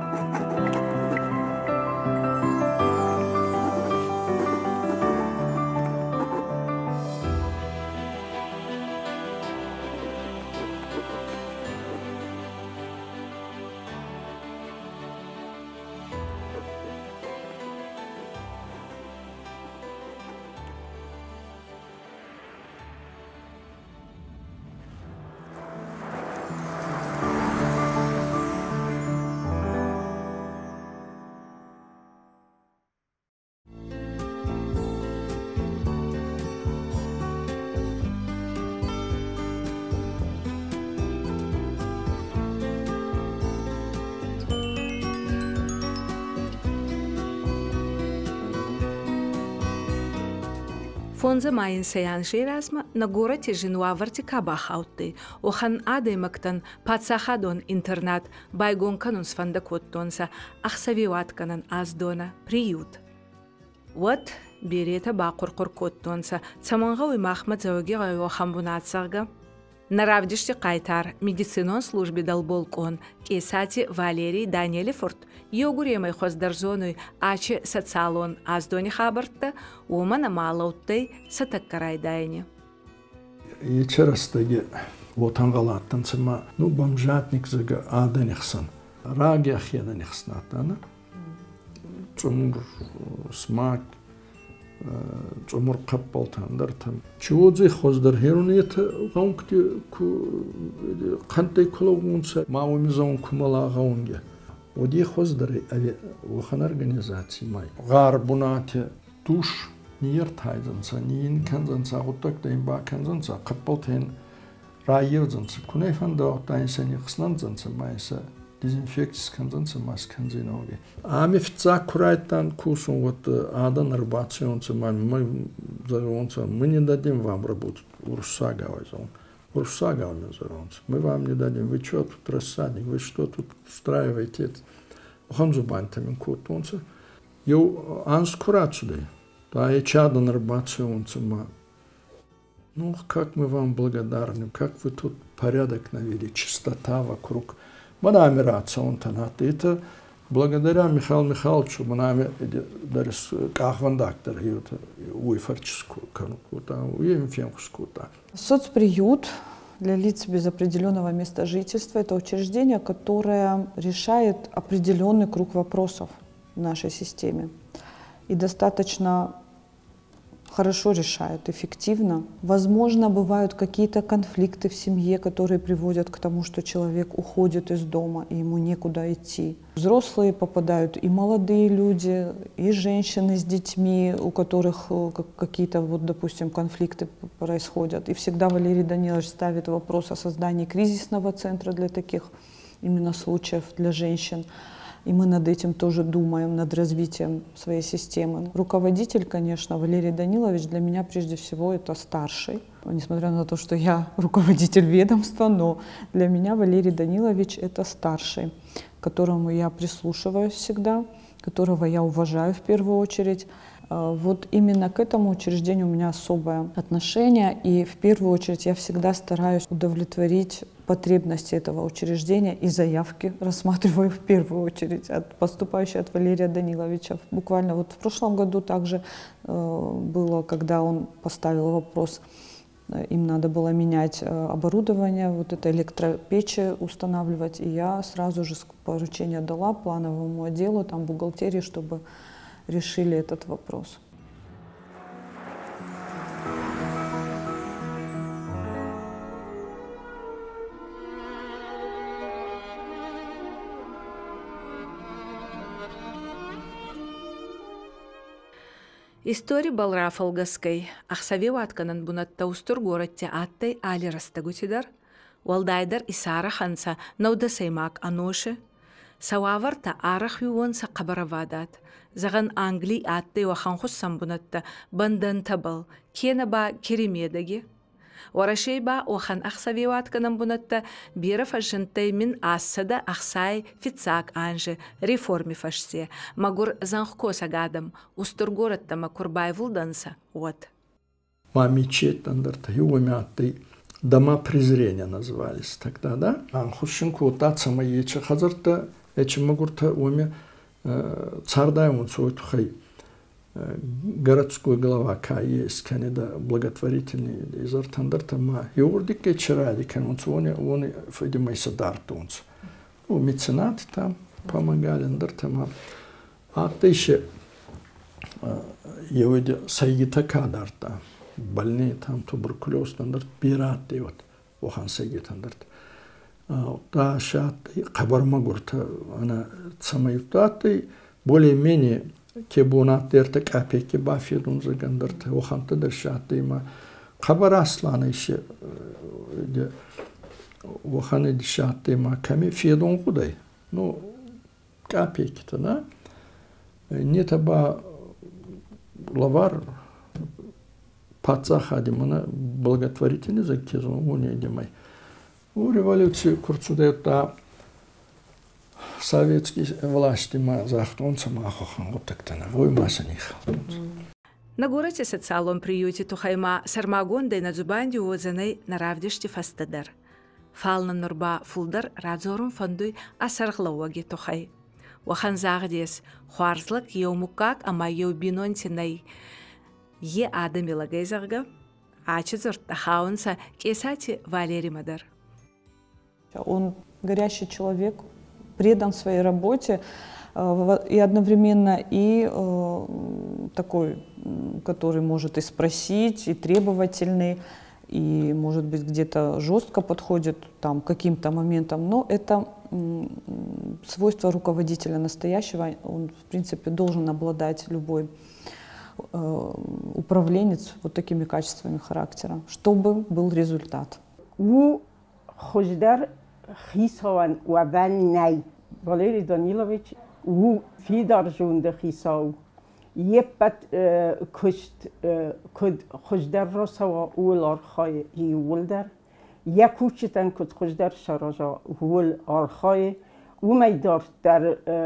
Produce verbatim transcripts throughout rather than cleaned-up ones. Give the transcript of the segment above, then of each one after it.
Фонза майын саян жиразма на городе Женуаварти кабахаутты, охан адой мактан пацахадон интернат, байгон канун сфанда коттонса, ахсавиватканан аздона, приют. Вот берета бақурқур коттонса, цаманғауи Махмад завоги ғайо хамбунатсарга. Наравдишти қайтар медицинон службе далболкон, кесати Валерий Даниэлифорд, йогуремай хоздарзоной ачи социалон аздони хабартта, умана малауттай сатаккарайдайни. Ечерастаги отангалаттан сыма, ну бомжатник зага аданихсан, рагях яданихснатана, цумур смак, цумур каппалтандар там. Чуодзи хоздар херунет гаункти кантай кулогунса, мауимизон кумала гаунге. Оди хоздари ави охан организации май. Гар бунати туш нир тайзанса, нин канзанса, гуттак дайм ба канзанса, каппалтен райерзанса, кунайфан да оттайн сани хснанзанса майса, дезинфекцис канзанса мас канзиноги. Ами фца курайтан кусун вот адан арбационца май, мы заронца, мы не дадим вам работать, урса гавайзон. Урса гавайзон. Мы вам не дадим, вы что тут рассадник, вы что тут устраиваете? Ханзубантами кутонца. Ю анскурацуды. Да и чадан арбационца ма. Ну, как мы вам благодарны, как вы тут порядок навели, чистота вокруг. Манами рацион-танат. Это благодаря Михаилу Михайловичу, манами дарис кахвандактор, уйфарческую канукута, уемфемскую-то. Соцприют для лиц без определенного места жительства – это учреждение, которое решает определенный круг вопросов в нашей системе. И достаточно хорошо решает, эффективно. Возможно, бывают какие-то конфликты в семье, которые приводят к тому, что человек уходит из дома, и ему некуда идти. Взрослые попадают, и молодые люди, и женщины с детьми, у которых какие-то, вот, допустим, конфликты происходят. И всегда Валерий Данилович ставит вопрос о создании кризисного центра для таких именно случаев, для женщин. И мы над этим тоже думаем, над развитием своей системы. Руководитель, конечно, Валерий Данилович для меня прежде всего это старший. Несмотря на то, что я руководитель ведомства, но для меня Валерий Данилович это старший, к которому я прислушиваюсь всегда, которого я уважаю в первую очередь. Вот именно к этому учреждению у меня особое отношение, и в первую очередь я всегда стараюсь удовлетворить потребности этого учреждения и заявки рассматриваю в первую очередь, от, поступающие от Валерия Даниловича. Буквально вот в прошлом году также э, было, когда он поставил вопрос, э, им надо было менять э, оборудование, вот это электропечи устанавливать, и я сразу же поручение дала плановому отделу, там бухгалтерии, чтобы решили этот вопрос. История Балраф Алгаскай, Ахсавеу атканан бунатта устур городте аттай али растагутидар, Уалдайдар Исара ханса наудасаймак аноши, Сауаварта арах юонса қабаравадат, Заган Англи аттай вахан хуссам бунатта бандан табал, кена ба керемедаги. Варашей ба охан Ахсавеу атканан бунатта бира фашинтай мин ассада Ахсай фицак анжи реформи фашсе, магур занхкоса гадам, устур городта макурбай вулданса, вот. Мамичет андарта юоми аттай дома презрения назывались тогда, да? Анхушинку тацама ече хазарта Эчим могурта уме цардай он свой тухай городской глава К есть, Канада благотворительный из Артандарта ма юрдик и чиради, кан он свой он фидимай садарт онс. Ну меценаты там помогали, ндарта ма. А ты еще еводи сайгита кадарта больные там туберкулез ндарт пират вот охан сайгита ндарт. Та шат хабар магурта она самаютаты более-менее кебунат дертек апеки бафидун загандарта оханта дершат има хабар аслана еще де оханы дишат има ками фидун кудай ну капеки-то да не таба лавар паца хадимана благотворительный закизон уне демай. У революции курцудета советские власти ма захтонца махохан вот так-то на вой масаних. На городе социалом приюте тухайма сармагондай на зубанди уозанай наравдишти фастадар. Фална нурба фулдар радзорун фандуй асарглауаги тухай. Вахан загдес хуарзлак еумукак ама еубинонтинай е адамилагай зарга ачизорт хаунса кесати Валерий Мадар. Он горящий человек, предан своей работе и одновременно и такой, который может и спросить, и требовательный, и, может быть, где-то жестко подходит там, к каким-то моментам. Но это свойство руководителя настоящего. Он, в принципе, должен обладать любой управленец вот такими качествами характера, чтобы был результат. خیسان و ون نی والری دانیلویچ و فیدار جونده خیساو یه بد کشت کد خجدر را سوا اول آرخای یول در یه کوچتن کد خجدر شراجا اول آرخای و میدار در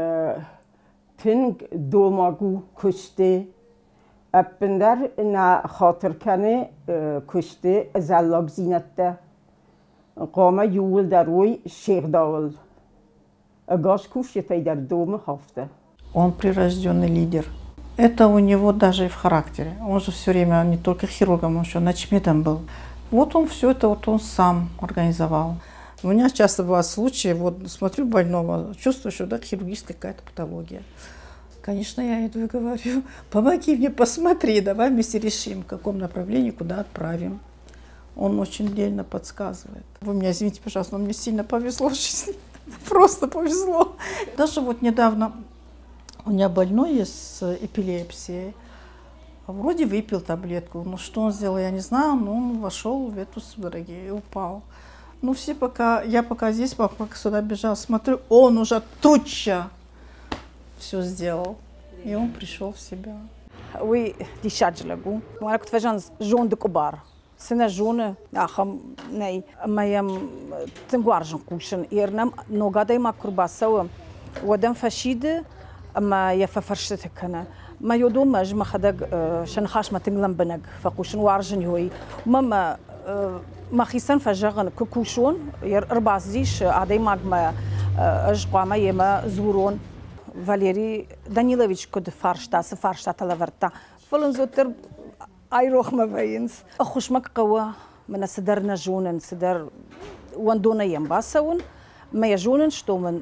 تنگ دو ماگو کشته اپندر نه خاطر کنه کشته زلاق زینت قامه یول در روی شیخ داول اگاش کشته در دوم هفته. Он прирожденный лидер. Это у него даже и в характере. Он же все время не только хирургом, он еще начмедом был. Вот он все это вот он сам организовал. У меня часто бывают случаи, вот смотрю больного, чувствую, что да, хирургическая какая-то патология. Конечно, я иду и говорю, помоги мне, посмотри, давай вместе решим, в каком направлении, куда отправим. Он очень дельно подсказывает. Вы меня извините, пожалуйста, но мне сильно повезло в жизни. Просто повезло. Даже вот недавно у меня больной есть с эпилепсией. Вроде выпил таблетку. Но что он сделал, я не знаю. Но он вошел в эту судороги и упал. Ну все пока, я пока здесь, пока сюда бежал, смотрю, он уже туча все сделал. И он пришел в себя. Вы дишаджлагу. Я кот фажан жон де кубар. Сына жены, ахам, ней, моем тенгуаржен кушен, ирнам, но гадай макурбасау, ودم فشيد أما يففرشت كنا ما يدوم ما جم خدق شنخاش ما تنقلم بنق فقوشن وارجن هوي ماما ما خيسن فجغن كوكوشون ير أربع زيش عدي ماجما أجقامة يما زورون فاليري دانيلوفيتش كود فارشتا سفارشتا تلافرتا فلن زوتر أي روح ما بينس أخوش مك قوة من سدرنا جونن سدر وندونا ينباسون ما يجونن شتو من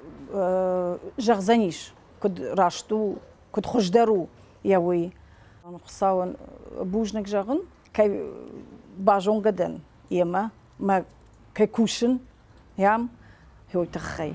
جغزانيش كد راشتو كد خجدرو ياوي خصاون بوجنك جغن كي باجون قدن يما ما كي كوشن يام هو تخي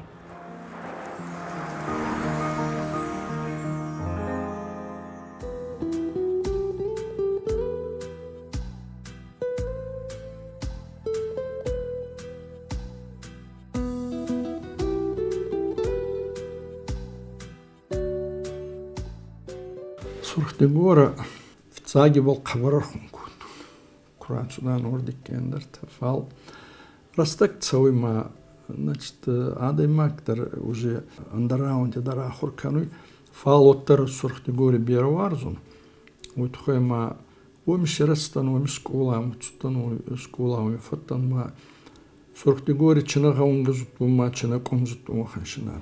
Сурхтегора в цаге был кабарахунку. Куран сюда нордик кендер тафал. Растак целый ма, значит, адай мактер уже андераунде дара хуркануй. Фал оттер сурхтегоре берварзун. Уйтхой ма умши растан умш школам, чутан школам фаттан ма сурхтегоре чина гаунгазут ма чина комзут ма ханшинат.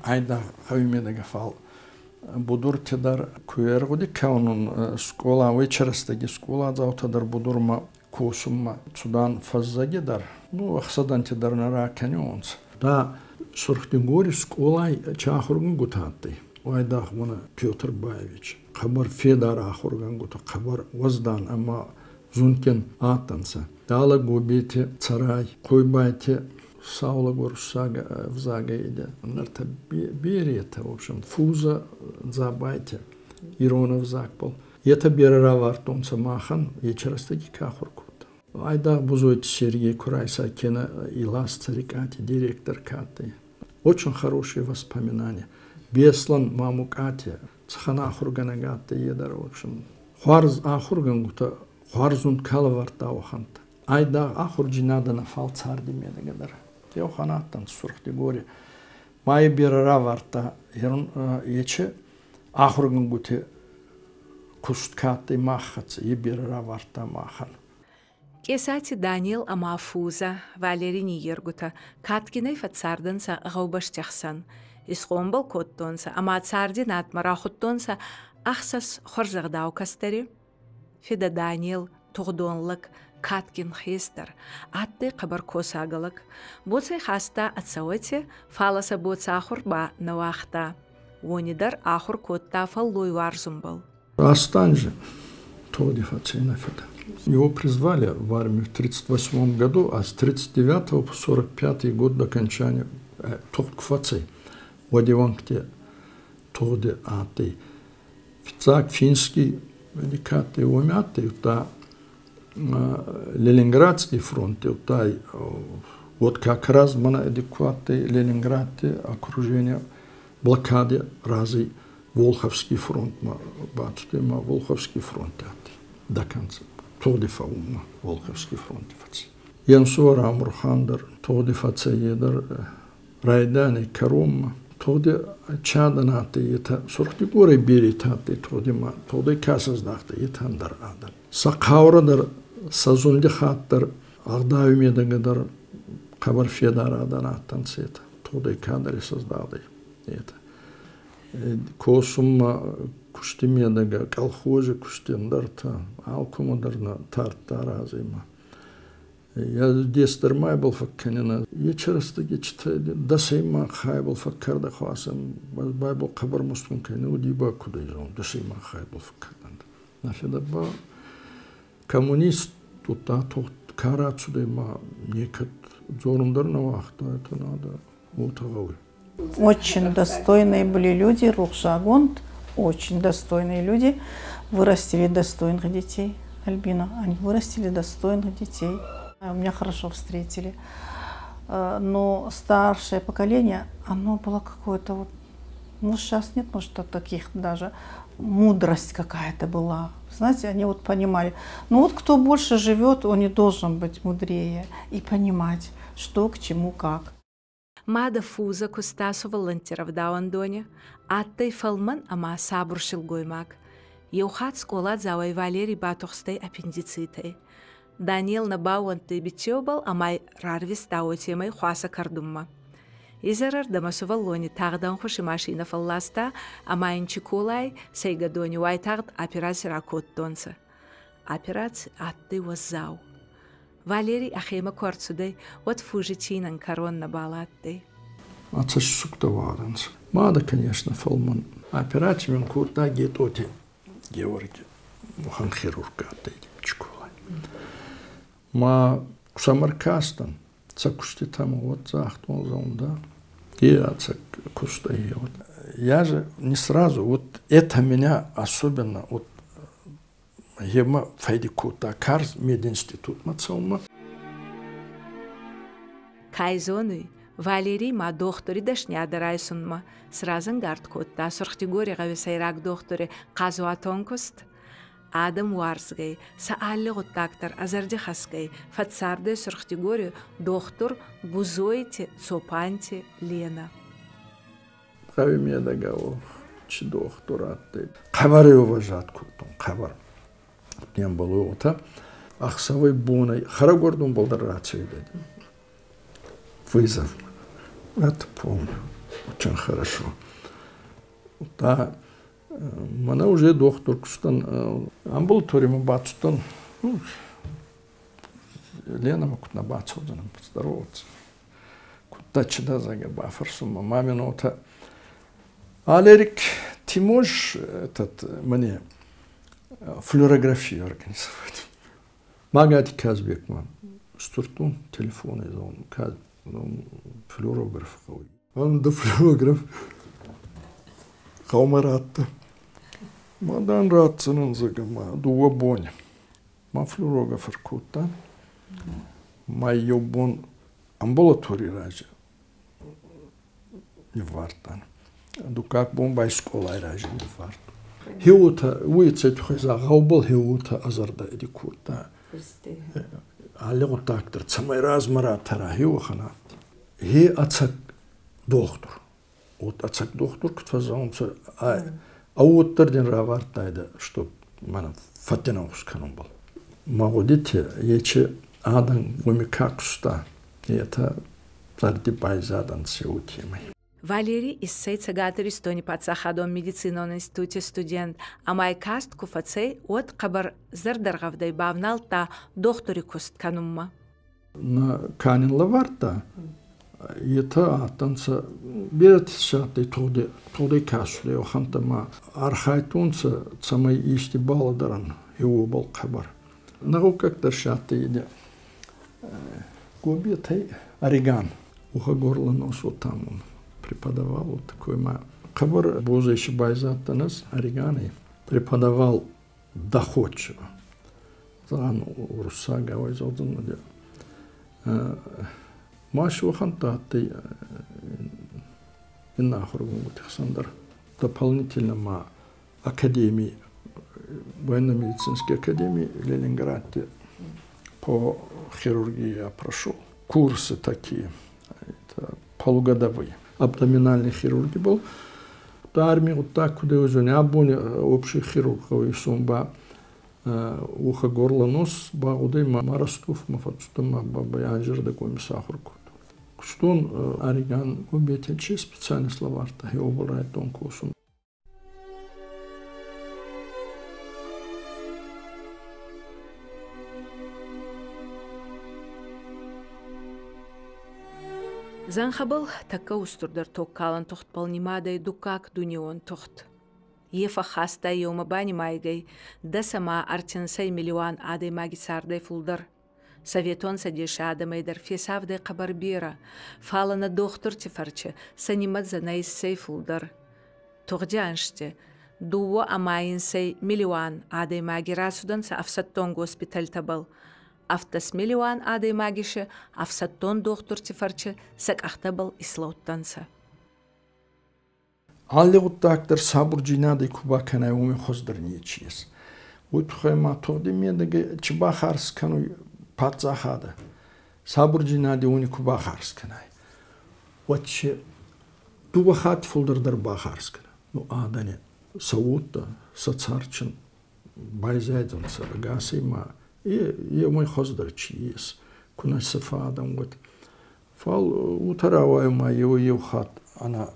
айда хавимедеге фал будур тедар куергуди каунун школа вечерстеги школа заутадар будурма косумма судан фаззагедар ну ахсадан тедар нара канионс да сурхтингори школай чахургун гутатты айда муна Петр Баевич хабар федар ахурган гута хабар воздан ама зункен атанса дала губите царай койбайте Саула Горсага в Загайде. Нарта берете, в общем, фуза забайте. Ирона в Закпол. Это берера вартонца махан, вечерас таки кахуркут. Айда бузойт Сергей Курайса кена Илас Царикати, директор Каты. Очень хорошие воспоминания. Беслан маму Кати, цхана хурганагата едар, в общем. Хуарз ахурган гута, хуарзун калаварта оханта. Айда ахурджинада на фал царди медагадар. Теоханаттан сурхти горе. Май берера варта ерун ече ахурган гуте кусткаты махац и берера варта махан. Кесати Даниил Амафуза, Валерий Нигергута, Каткинай фацарденса гаубаштяхсан, Исхомбал коттонса, ама царди натмарахуттонса, ахсас хорзагдау кастери. Фида Даниил тугдонлык, Каткин хестер, атты қабар косагалык. Боцай хаста атсауэте, фаласа боца ахурба на вахта. Вонидар ахур котта фаллой варзумбал. Астан же, тоди фацина фида. Его призвали в армию в тридцать восьмом году, а с тридцать девятого по сорок пятый год до окончания э, тот кфацей. Водиванкте тоди аты. Фицак финский великатый умятый, та Ленинградский фронт, тай, вот как раз мы адекватный Ленинграде окружение блокады разы Волховский фронт, бачите, ма Волховский фронт до конца. Тоди фаума Волховский фронт. Янсуар Амурхандер, тоди фацеедер, Райдани Карома, тоди чаданаты, это сурхти горы беритаты, тоди ма, тоди касаздахты, итандар адан. Сақаурадар сазунди хаттар ағда умедагадар қабар федарадан аттан сета. Тодай кадри создады. Это. Косумма куштимедага колхозы куштендарта, алкумадарна тарта разыма. Я дестер май был факканина. Вечерстаги читали, дасайма хай был факкарда хвасам. Бай был қабар мустункайна, удиба кудай жон, дасайма хай был факкардан. Нафедаба коммунист тут а тут карацуды ма некат зорундарна вахта это надо утагавы. Очень достойные были люди, Рухшагонд, очень достойные люди, вырастили достойных детей. Альбина, они вырастили достойных детей. Меня хорошо встретили. Но старшее поколение, оно было какое-то вот, ну сейчас нет, может, таких даже. Мудрость какая-то была. Знаете, они вот понимали, ну вот кто больше живет, он не должен быть мудрее и понимать, что к чему, как. Мада фуза кустасу волонтеров дауандоне, аттай фалман ама сабуршил гоймак. Еухат сколат завай Валерий батухстай аппендицитой. Даниил на бауанты битеобал амай рарвис даотемай хуаса кардумма. Изерар дамасувал лони тағдан хуши машина фалласта, амайнчи колай сейгадони вай тағд операция ракоттонса. Операция атты ваззау. Валерий ахема корцудай, вот фужичинан коронна балатты. Отца сукта варанс. Мада, конечно, фалман. Операция мен курта гетоти Георгий. Мухан хирурга атты чколай. Ма Самаркастан. Цакушти там вот захтул заунда. И отца кустай. Я же не сразу, вот это меня особенно, вот ема файдикута карз мединститут мацаума. Кайзоны Валерий ма доктори дашня дарайсунма. Сразан гардкутта сурхтигори гависайрак доктори казуатонкуст. Адам Варсгай, саалли гуттактар азарди хаскай, фатсарде сурхтигори доктор Бузойти Цопанти Лена. Хави медагау, чи докторатты. Хабары уважат кутун, хабар. Нем было ота. Ахсавай бунай, харагордун болдар рацию деди. Вызов. Это помню. очень хорошо. Та мана уже доктор кустан амбулаторима бачтан, ну, Лена могут набачил, да нам поздороваться. Куда чуда зага бафарсума, маминота. Алерик, ты можешь этот мне флюорографию организовать? Магати Казбек, мам. Стуртун, телефон из он, каз, он флюорограф. Он да флюорограф. Хаумаратта. Мадан ратсанын загама, дуа боня. Ма флюорограф кута. Ма ёбон амбулатории ража. Не вартан. Дукак бомбай школа ража не варт. Хиута, уйцет хоза, гаубал хиута азарда эди курта. Алло доктор, самый размара тара хиухана. Хи ацак доктор. Вот ацак доктор, кто заунца, а аутер ден равартайда, что мана фатина усканум был. Магодите, ече адан гумикакста, и это зарди байзадан сеутимой. Валерий Иссей цегатыр истони пацахадон медицинон институте студент, а май каст куфацей от кабар зардаргавдай бавналта доктори куст канумма. На канин лаварта, это атанца берет шаты туды туды кашле охантама архайтунца самой исти баладаран его был кабар. Нагу как-то шаты иде. Губитай ореган, уха горло носу там. Преподавал вот такой ма. Кабар бозайши байзаттаныз ореганы преподавал доходчиво. Зан урса гавай зодын де. Машу хантаты иннахургу мутихсандар. Дополнительно ма академии, военно-медицинской академии в Ленинграде по хирургии я прошел. Курсы такие, это полугодовые. Абдоминальный хирург был. В армии вот так, куда уже не обоне общий хирург, и сумба ухо, горло, нос, багуды, марастуф, мафатстума, бабаянжер, да комиссахурку. Что он ореган убить, че специальный словарь-то, и обурает тонкую сумму. Занхабыл такка устурдар токкалан тохт полнимадай дукак дунион тохт. Ефа хаста йома бани майгай, да сама артенсай миллион адай маги сардай фулдар. Советон садеша адамайдар фесавдай кабарбира, фалана доктор тифарче, санимат занаиссай фулдар. Тогдянште, дуо амайинсай миллион адай маги расудан са афсаттон госпиталь табал. Автос миллион адай магише, афсаттон доктор тифарче, сак ахтабал ислоттанса. Алли вот доктор сабур джинадай кубаканай уми хоздыр нечиес. Вот хайма тогди медеге чиба харскану патзахада. Сабур джинадай уни куба харсканай. Вот че дуба хат фулдырдар ба харскана. Ну адане саутта, сацарчин, байзайданса, гасима. И я мой хоздыр чиес. Куна сафадам вот. Фал утаравай ма его евхат, она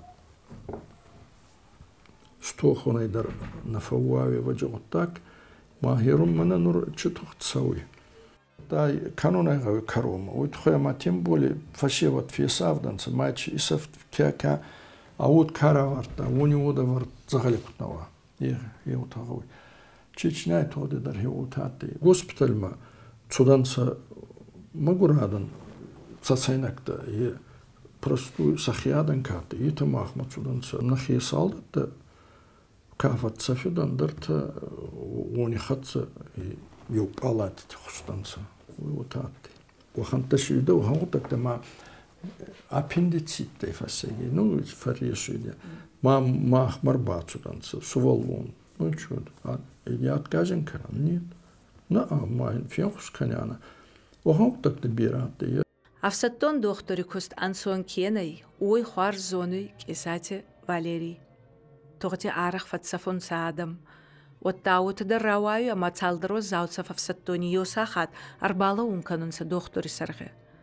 что хонайдар на фауаве ваджот так, махирум мана нур чутухт сауи. Да канонай гавы карома. Вот хояма тем более фашеват фесавданца, матч исаф кяка, а вот караварта, у него давар загаликутнава. И я утагой. Чечняй тоды дар хеутаты. Госпиталь ма цуданца магурадан цацайнакта и простую сахиядан каты. И тамах ма цуданца нахи салдата кафат сафидан дарта уни хатса и юпалат хустанца. Утаты. Ваханташ юда ухаутакта ма аппендицит фасеги. Ну фарьешуде. Ма мах марба цуданца сувалвон. Ну что, а я откажем канал? Нет. На а майн фиохс каняна. Охок так ты бираты. Афсаттон доктори куст ансон кенай, ой хвар зоны кисате Валерий. Тогти арах фатсафон саадам. Вот тауты да раваю, ама цалдро заутсаф афсаттони йосахат, арбала унканунса доктори сарге.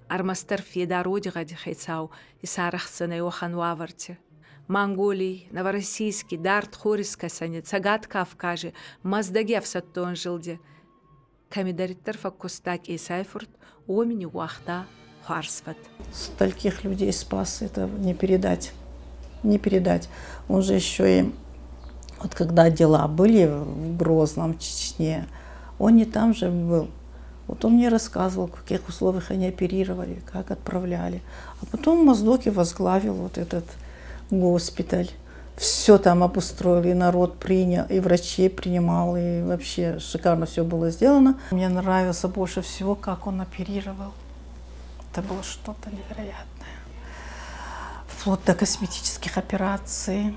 армастар федародига дихайцау и сарахцана Йохан Ваварти. Монголий, Новороссийский, Дарт Хориска сани, Цагат Кавказе, Маздагев саттон жилде. Камидариттер факкустак и сайфурт, омини уахта харсват. Стольких людей спас, это не передать. Не передать. Он же еще и, вот когда дела были в Грозном, в Чечне, он не там же был. Вот он мне рассказывал, в каких условиях они оперировали, как отправляли. А потом в Моздоке возглавил вот этот госпиталь. Все там обустроил, и народ принял, и врачей принимал, и вообще шикарно все было сделано. Мне нравился больше всего, как он оперировал. Это было что-то невероятное. Вплоть до косметических операций.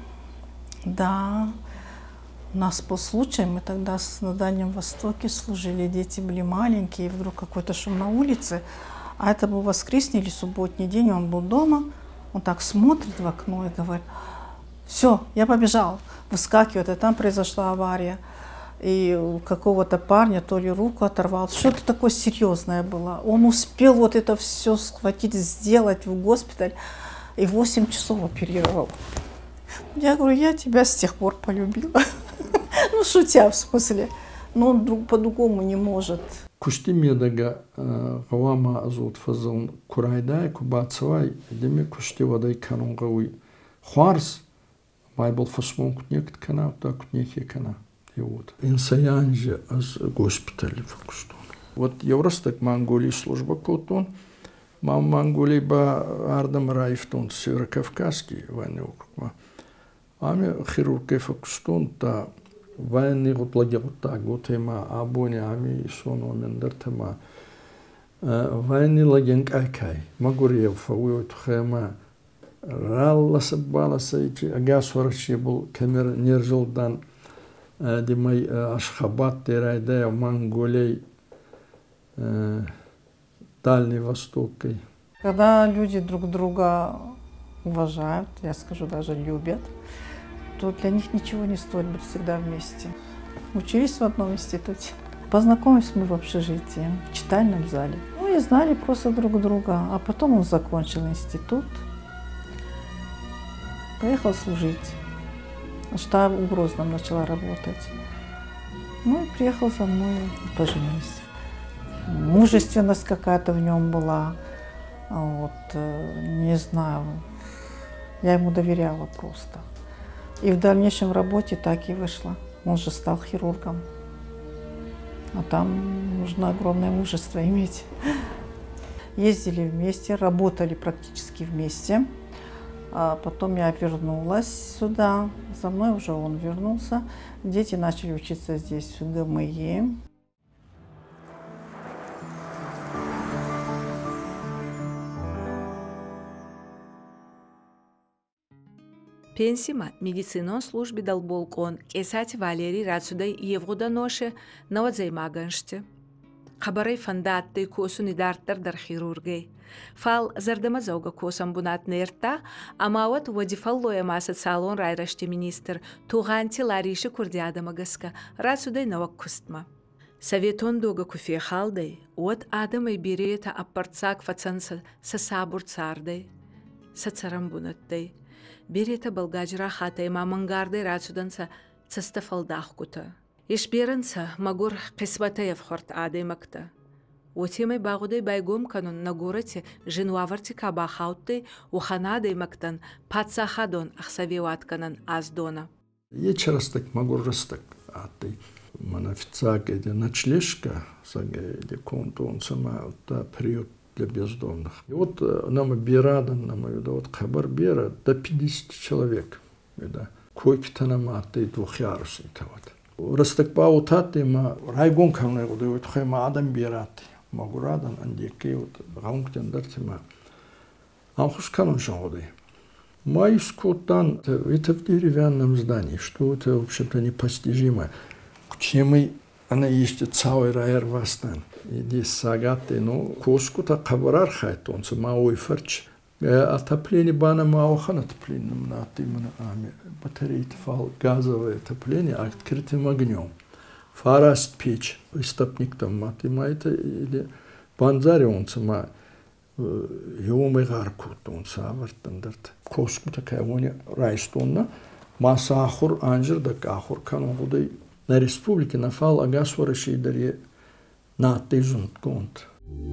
Да. У нас по случаю, мы тогда на Дальнем Востоке служили, дети были маленькие, и вдруг какой-то шум на улице, а это был воскресный или субботний день, он был дома, он так смотрит в окно и говорит: все, я побежал, выскакивает, и там произошла авария, и у какого-то парня то ли руку оторвал, что-то такое серьезное было. Он успел вот это все схватить, сделать в госпиталь, и восемь часов оперировал. Я говорю, я тебя с тех пор полюбила. Ну, шутя, в смысле. Но он друг по-другому не может. Кушти медага гавама азут фазон курайдай кубацвай деме кушти вадай канунгауи хварс майбл фасмон кутнект кана да кутнехе кана вот инсаянже аз госпитале фокустон. Вот Евростак Монголии служба котон. Мам Монголии ба ардам райфтон Северокавказский военный округ. Ами хирургия фокустон та военный гутлагирута гутема абони ами соно мендертема военный лагенк айкай магуриев фауют хема ралла саббала сайти агас варши был камер нержулдан демай Ашхабад терайда Монголии Дальний Восток. Когда люди друг друга уважают, я скажу, даже любят, то для них ничего не стоит быть всегда вместе. Учились в одном институте. Познакомились мы в общежитии, в читальном зале. Ну и знали просто друг друга. А потом он закончил институт, поехал служить. Штаб в Грозном начала работать. Ну и приехал за мной, поженились. Мужественность какая-то в нем была, вот, не знаю, я ему доверяла просто. И в дальнейшем в работе так и вышло. Он же стал хирургом, а там нужно огромное мужество иметь. Ездили вместе, работали практически вместе. А потом я вернулась сюда, за мной уже он вернулся. Дети начали учиться здесь, в ГМИ. Пенсима медицинон службе дал болкон кесать Валерий Рацудай Евгуда ноше навадзаймаганште. Хабарай фандатты косу недарттар дар хирургей. Фал зардамазауга косам бунат нерта, амават вадифаллоя масат салон райраште министр туганти лариши курдиадамагаска Рацудай наваккустма. Советон дога куфе халдай, от адамай берета аппарцак фацанса сасабур цардай, сацарамбунаттай. Берета балгаджра хатай мамангарды рацуданца цастафалдахкута. Ишберанца магур қисбатаев хорт адаймакта. Отемай багудай байгом канун нагурате женуаварти кабахаутты уханадаймактан пацахадон ахсавеватканан аздона. Ечерастак магуррастак аттай. Манафицак эде ночлежка, сага эде контон сама та приют для бездомных. И вот нам бирадан, нам вот хабар бера до пятидесяти человек. Да. Койки-то нам аттай двухъярусный вот. Растакпа утаты ма райгон камне вот хайма адам бират. Магурадан андеке вот гаунктен дартима. Анхус канун шоуды. Майскотан это в деревянном здании, что это в общем-то непостижимо. К чему она есть целый райер вастан. Иди сагаты, ну, коску-то кабарар хайт, он се мауи ферч. Отопление бана маухан отопление, на ты мана ами. Батареи фал газовое отопление открытым огнем. Фараст печь, истопник там маты майта или банзаре он сама Йомы гаркутун савартандырт. Коску такая воня райстонна. Масахур анжир да кахур канугудай на республике нафал агасвара шейдаре на тезунт конт.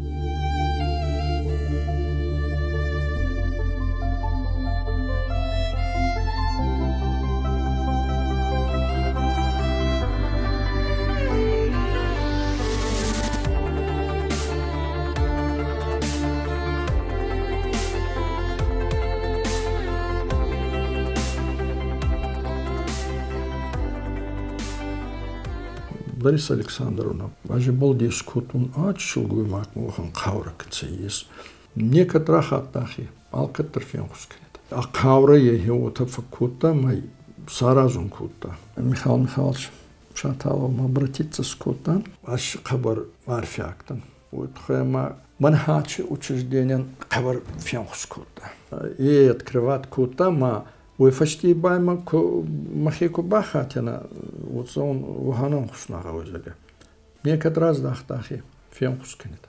Лариса Александровна, даже был дискутун ачшулгуй макмухан кавракца есть. Некоторые хаттахи, алкатер фенхускнет. А кавра ехе ота факута май саразун кута. Михаил Михайлович Шаталов обратиться с кута, аж кабар арфяктан. Вот хема манхачи учреждения кабар фенхускута. И открывать кута ма Ой фашти байма махику бахатина, вот он ваханам хушнага возили. Некоторые раз дахтахи фем хусканет.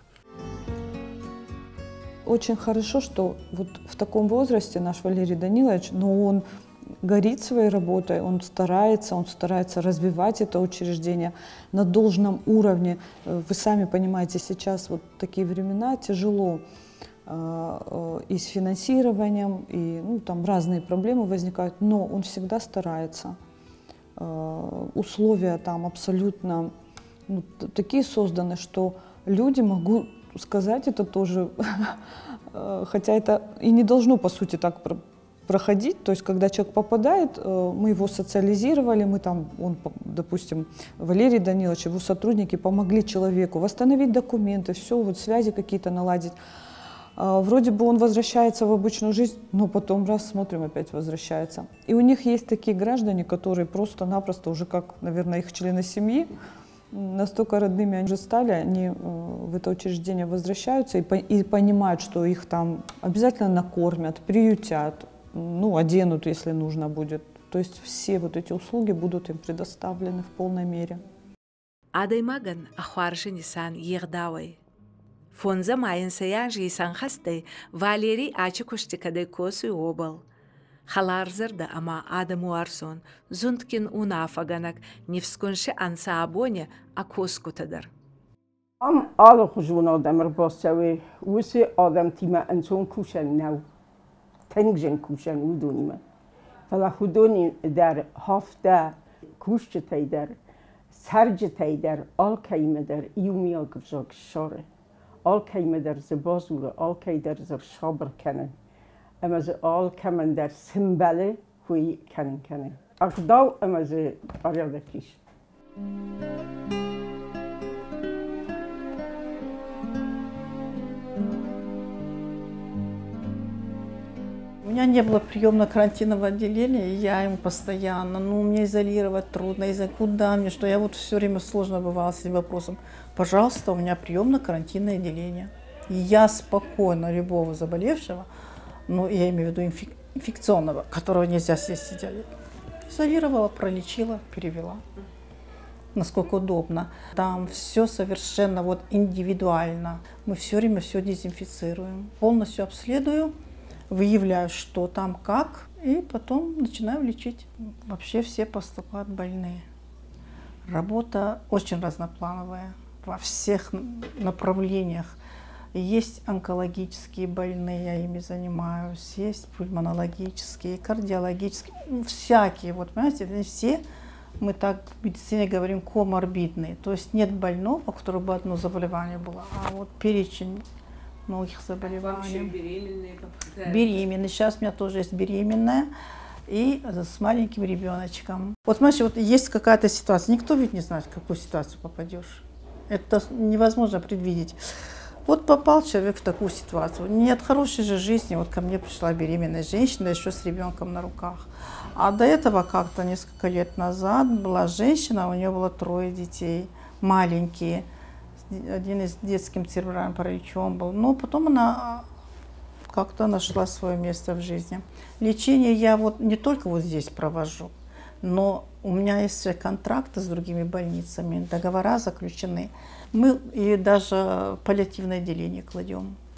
Очень хорошо, что вот в таком возрасте наш Валерий Данилович, но он горит своей работой, он старается, он старается развивать это учреждение на должном уровне. Вы сами понимаете, сейчас вот такие времена тяжело. И с финансированием, и ну, там разные проблемы возникают, но он всегда старается. Условия там абсолютно ну, такие созданы, что люди, могу сказать это тоже, хотя это и не должно по сути так проходить, то есть когда человек попадает, мы его социализировали, мы там, он, допустим, Валерий Данилович, его сотрудники помогли человеку восстановить документы, все, вот связи какие-то наладить. Вроде бы он возвращается в обычную жизнь, но потом раз смотрим, опять возвращается. И у них есть такие граждане, которые просто-напросто уже как, наверное, их члены семьи, настолько родными они уже стали, они в это учреждение возвращаются и, и понимают, что их там обязательно накормят, приютят, ну, оденут, если нужно будет. То есть все вот эти услуги будут им предоставлены в полной мере. Адаймаган ахварши Нисан Ердавай. Фонза майын саян жисан хастай Валерий ачы куштикадай косу обал. Халарзырда ама адаму арсон, зунткин унафаганак, невскунши анса абоне, а коскутадар. Am alle gewoon adam er basawe, wuse adam tima en zo'n kushan nou. Tengjen kushan udonima. Fala hudoni der hafta kushje der, serje der, al kaime der, iumia gvzak share. Al kaime der ze bazure, al kai der ze shaber kennen. Ama ze al kamen der symbole hui kennen kennen. Akdau ama ze arada kish. У меня не было приемно-карантинного отделения, я ему постоянно, ну, мне изолировать трудно, из-за куда мне, что я вот все время сложно бывала с этим вопросом. Пожалуйста, у меня приемно-карантинное отделение. И я спокойно любого заболевшего, ну, я имею в виду инфек инфекционного, которого нельзя здесь сидеть, изолировала, пролечила, перевела. Насколько удобно. Там все совершенно вот индивидуально. Мы все время все дезинфицируем, полностью обследую. Выявляю, что там, как, и потом начинаю лечить. Вообще все поступают больные. Работа очень разноплановая во всех направлениях. Есть онкологические больные, я ими занимаюсь, есть пульмонологические, кардиологические, ну, всякие. Вот, понимаете, все, мы так в медицине говорим, коморбидные. То есть нет больного, у которого бы одно заболевание было, а вот перечень многих заболеваний. Беременные? Беременная. Сейчас у меня тоже есть беременная и с маленьким ребеночком. Вот смотрите, вот есть какая-то ситуация, никто ведь не знает, в какую ситуацию попадешь. Это невозможно предвидеть. Вот попал человек в такую ситуацию. Не от хорошей же жизни, вот ко мне пришла беременная женщина, еще с ребенком на руках. А до этого как-то несколько лет назад была женщина, у нее было трое детей, маленькие. Один из детским церебральным параличом был, но потом она как-то нашла свое место в жизни. Лечение я вот не только вот здесь провожу, но у меня есть контракты с другими больницами, договора заключены. Мы и даже паллиативное отделение кладем.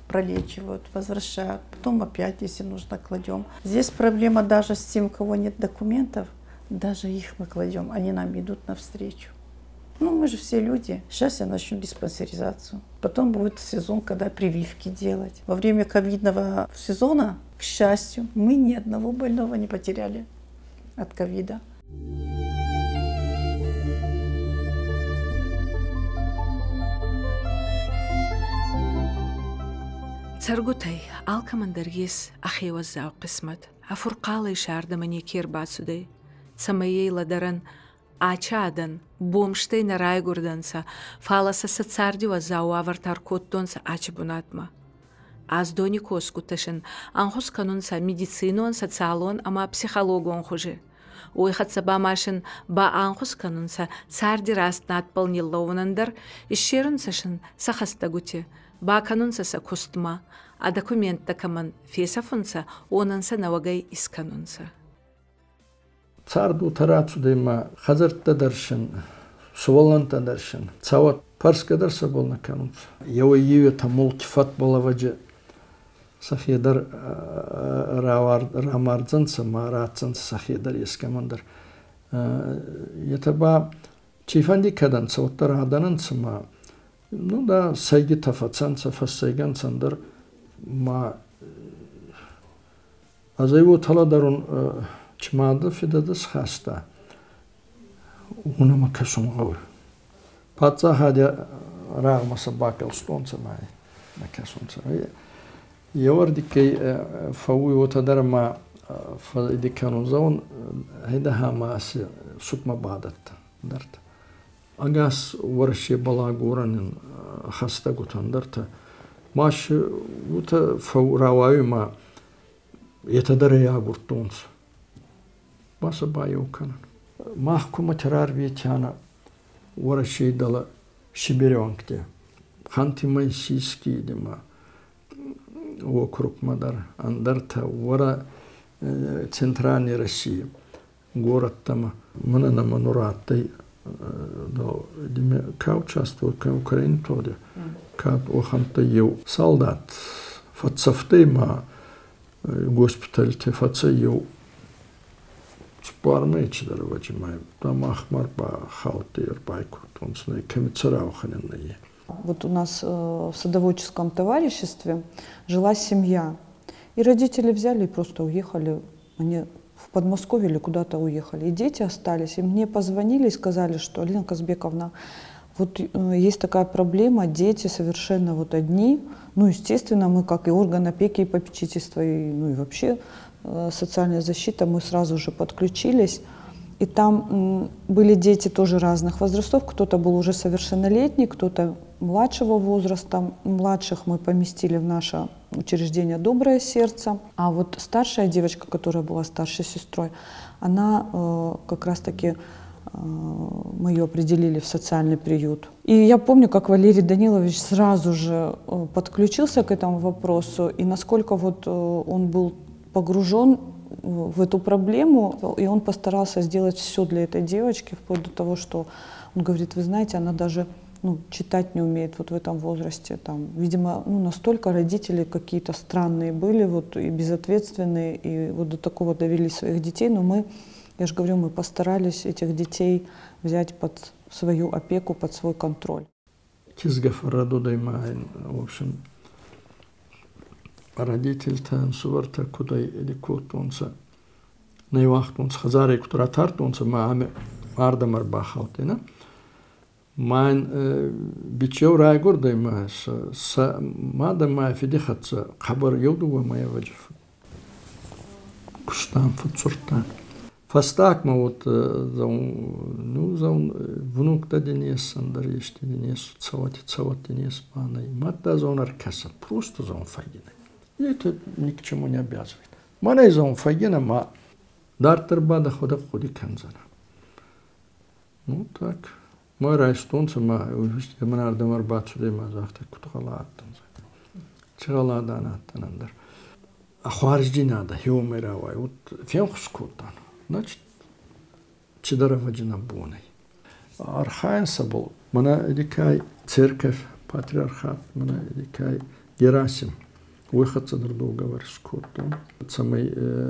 пролечивают, возвращают, потом опять, если нужно, кладем. Здесь проблема даже с тем, у кого нет документов, даже их мы кладем, они нам идут навстречу. Ну, мы же все люди. Сейчас я начну диспансеризацию. Потом будет сезон, когда прививки делать. Во время ковидного сезона, к счастью, мы ни одного больного не потеряли от ковида. Царгутай, алкамандаргис, ахиваззау қисмат. Афурқалай шардамани кирбацудай. Цамаей ладаран, ачадан, бомштей на райгурданса, фаласа сацардива зау авартар коттонса ачабунатма. Аз дони коскуташын, анхус канунса медицинон, социалон, ама психологон хуже. Ойхатса бамашын ба анхус канунса царди раст надполниловнандар, ишшерунсашын сахастагути, ба канунса са кустма, а документ такаман фесафунса, онанса навагай исканунса. Царду тарацу дейма хазарта даршын, суваланта даршын, цават парска дарса болна канунса. Ява еве тамул кифат болаваджи сахедар рамардзанса, маратзанса сахедар ескамандар. Ятаба чифанди каданса, оттар адананса ма, ну да, сайги тафацанса, фассайгансандар, ма азайву таладарун чмада фидадас хаста. Унама касунгау. Паца хадя рагмаса бакал стонца май на касунца. Явардикей фауи отадар ма фадикану заун хайда хамаси сукма бадат дарта. Агас варши балагуранин хаста гутандарта. Маш ута фау раваю ма етадар ягуртунца. Баса байукана. Махкума терар ветяна варашей дала Шиберёнкте. Хантимай сиски дима округ Мадар Андарта вара центральной России. Город там Манана Манураттай до диме ка участвовал ка Украине тоде. Ка оханта ев солдат. Фацафтей ма госпиталь те фаца ев Спармей чидаровачи май, там ахмар ба халтер байку, тонсны кемицарауханенные. Вот у нас э, в садоводческом товариществе жила семья, и родители взяли и просто уехали, они в Подмосковье или куда-то уехали, и дети остались, и мне позвонили и сказали, что Алина Казбековна, вот э, есть такая проблема, дети совершенно вот одни, ну естественно мы как и орган опеки и попечительства, и, ну и вообще социальная защита, мы сразу же подключились. И там были дети тоже разных возрастов. Кто-то был уже совершеннолетний, кто-то младшего возраста. Младших мы поместили в наше учреждение «Доброе сердце». А вот старшая девочка, которая была старшей сестрой, она э, как раз-таки, э, мы ее определили в социальный приют. И я помню, как Валерий Данилович сразу же э, подключился к этому вопросу. И насколько вот э, он был погружен в эту проблему, и он постарался сделать все для этой девочки, вплоть до того, что он говорит, вы знаете, она даже ну, читать не умеет вот в этом возрасте. Там, видимо, ну, настолько родители какие-то странные были, вот, и безответственные, и вот до такого довели своих детей, но мы, я же говорю, мы постарались этих детей взять под свою опеку, под свой контроль. В общем, родитель-то суварта кудай эликут онса наивахт онса хазаре кутра тарт онса мааме ардамар бахалтина майн бичев райгур дайма са мада май фидихатса хабар йодуга мая ваджиф куштан футсуртан фастак ма вот заун ну заун внук да денес сандар ешти денес цавати цавати денес панай матта заун аркаса просто заун файдина. И это ни к чему не обязывает. Мана из он фагена ма дартер бада хода ходи канзана. Ну так. Мой райстонца ма я манар дамар бацуде ма захта кутгалааттан. Чгаладан аттанандар. А харждинада хиомеравай вот фенхскутан. Значит чидараваджина бунай. Архаен сабол. Мана эдикай церковь, патриархат, мана эдикай Герасим. Выходцы друг друга говоришь, самый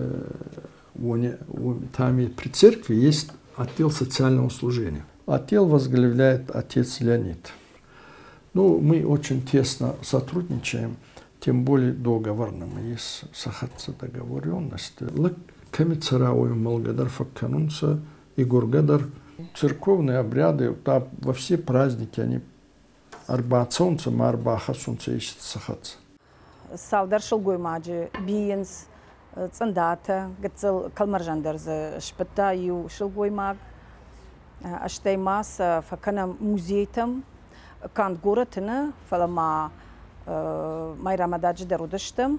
там при церкви есть отдел социального служения. Отдел возглавляет отец Леонид. Ну, мы очень тесно сотрудничаем, тем более договорно. Мы есть сахатся договоренность. Камицаравую Малгадар Факканунца и Гургадар. Церковные обряды, да, во все праздники они арбаацонца, марбахасунца ищет сахатся. Салдар шелгоймаджи, биенс, цандата, гцел калмаржандерз, шпата ю шелгоймаг, аштеймас факана музейтам, кант горатына, фалама майрамададжи дарудыштым,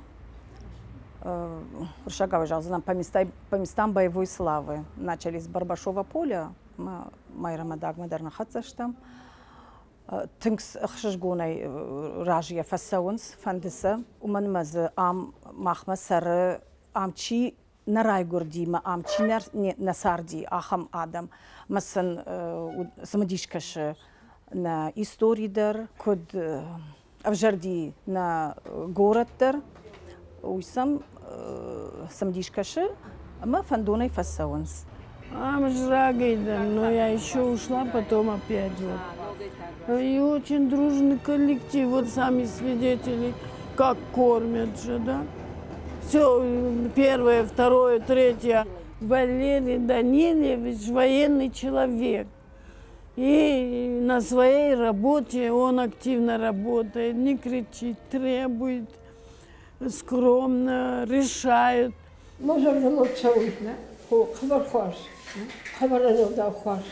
Ршагава жалзанам по местам боевой славы. Начали с Барбашова поля, майрамадаг мадернахатсаштам, Тинкс хшжгунай ражия фасаунс фандиса уманмаз ам махмасар амчи нарай гордима амчи насарди ахам адам масан самадишкаш на историдер код авжарди на городтер уйсам самадишкаш ама фандунай фасаунс. Ам жрагайда, но я еще ушла, потом опять вот. И очень дружный коллектив, вот сами свидетели, как кормят же, да? Все, первое, второе, третье. Валерий Данилевич военный человек. И на своей работе он активно работает, не кричит, требует, скромно, решает. Можем замолчать, да? Хабар хош, хабар да хош.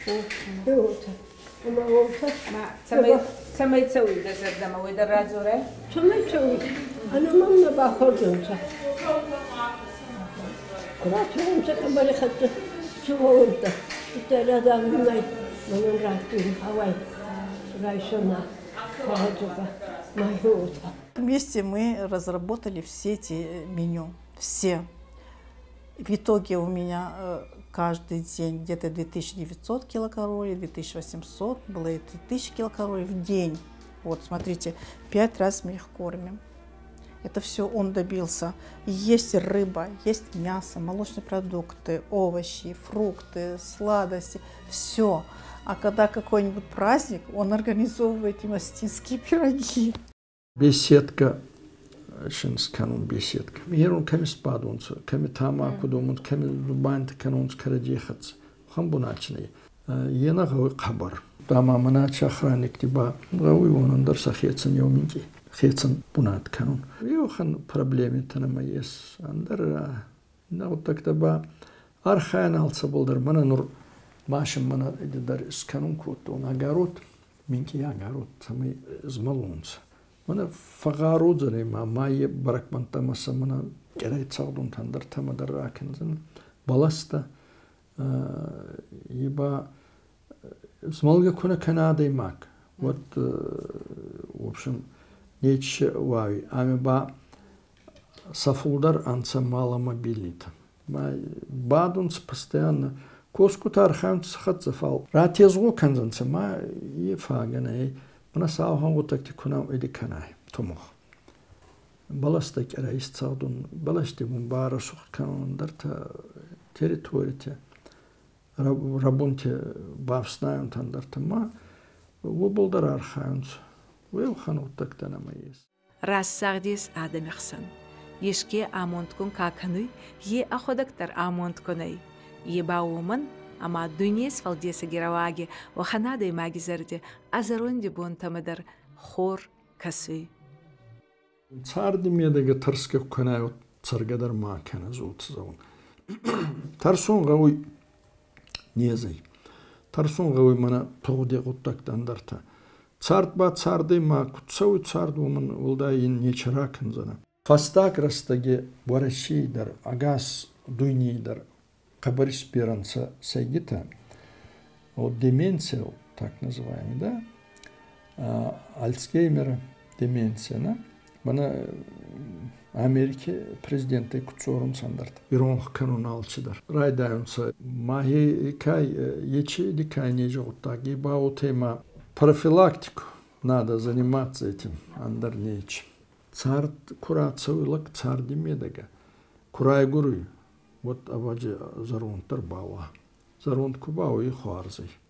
Самый целый десерт домовой до разуре. Самый целый. Она мама бахордунца. Куратунца камбали хатта. Чувонта. Это рядом мной. Мой растин Хавай. Райшона. Хаджука. Майота. Вместе мы разработали все эти меню. Все. В итоге у меня каждый день где-то две тысячи девятьсот килокалорий, две тысячи восемьсот, было и три тысячи килокалорий в день. Вот, смотрите, пять раз мы их кормим. Это все он добился. Есть рыба, есть мясо, молочные продукты, овощи, фрукты, сладости, все. А когда какой-нибудь праздник, он организовывает и мастинские пироги. Беседка. Шенс канун беседка. Мирун ками спадунца, ками тама кудумун, ками дубант канунц карадехац. Хамбуначный. Ена гавы хабар. Тама манач охранник тиба. Гавы он андар сахецан йоминки. Хецан бунат канун. Йохан проблеме танама ес. Андар на вот так таба архайн алса болдар. Мана нур машин мана эдидар с канун кот. Он огород. Минки огород. Самый змалунца. Мана фагарудзаре ма майе баракмантамаса мана керай цагдун тандар тамадар ракензен баласта еба смолга куна канадой мак. Вот в общем нече вави ами ба сафулдар анца мало мобилита. Бадунц постоянно коскутар ханц хатзафал ратезгу канзанца ма е фагане. Мана саухан вот так тикунам эди канай томох. Баластак райс цаудун баласти бумбара сух канон дарта территорите рабунте бавснайм тандарта ма воболдар архаунс вэлхан вот так танама есть. Раз сагдис адамихсан. Ешке амонткун каканы е аходактар амонткунай. Ебауман Ама дунес фалдеса гераваги, ваханада и магизерде, азаронди бунтамадар хор касы. Царди медега тарска кунаю царгадар макана зутзавун. Тарсун гауй незай. Тарсун гауй мана тоғде ғуттак дандарта. Цард ба царды ма кутсауй цард уман улдайын нечаракын зана. Фастак растаге барашейдар, агас дуйнейдар. Кабарис пиранца сайгита, вот деменция, так называемая, да, а, Альцгеймера, деменция, да, бана Америке президенты куцорун сандарт, иронх канун алчидар. Райдайунца, махи кай, ечи дикай не жогут, так и бау тема профилактику, надо заниматься этим, андар нечи. царт курацавылык цар демедеге. Курай гуру. Вот аваджи зарунтар бава. Зарунт кубау и хуарзый.